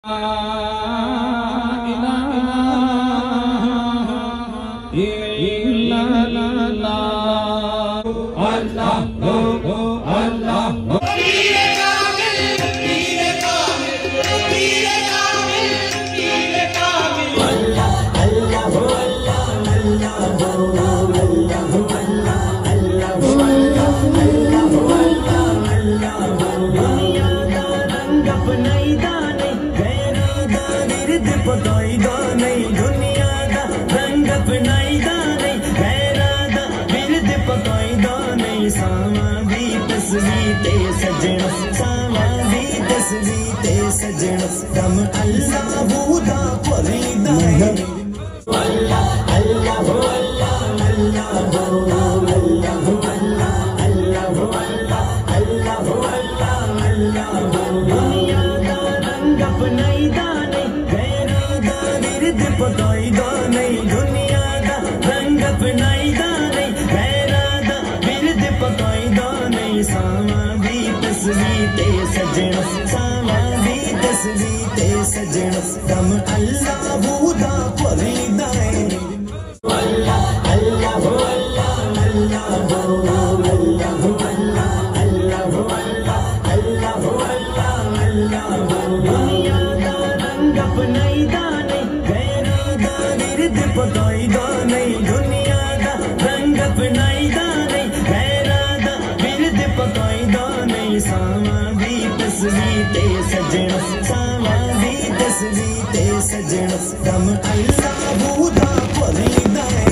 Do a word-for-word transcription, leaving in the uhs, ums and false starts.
दम अल्लाह बूदा फरीदा अल्लाह अल्लाह हो अल्लाह अल्लाह हो अल्लाह हो अल्लाह अल्लाह हो अल्लाह अल्लाह हो अल्लाह अल्लाह हो दुनिया दा रंग अपनाई दा नहीं गैरा दा विरद पकाई दा नहीं दुनिया दा रंग अपनाई दा नहीं गैरा दा विरद पकाई दा नहीं सावा दी तस्वीर ते सजना सावा दी तस्वीर सजन दम अल्लाह बूदा फरीदा अल्लाह अल्लाह हो अल्लाह अल्लाह हो अल्लाह हो अल्लाह अल्लाह हो अल्लाह अल्लाह हो अल्लाह अल्लाह हो दुनिया दा रंग अपनाई दा नहीं गैरा दा विरद पकाई दा नहीं दुनिया दा रंग अपनाई दा नहीं गैरा दा विरद पकाई दा नहीं सावा दी तस्वीर ते सजना सावा तस्वीर ते सजन दम अल्लाह बूदा फरीदा।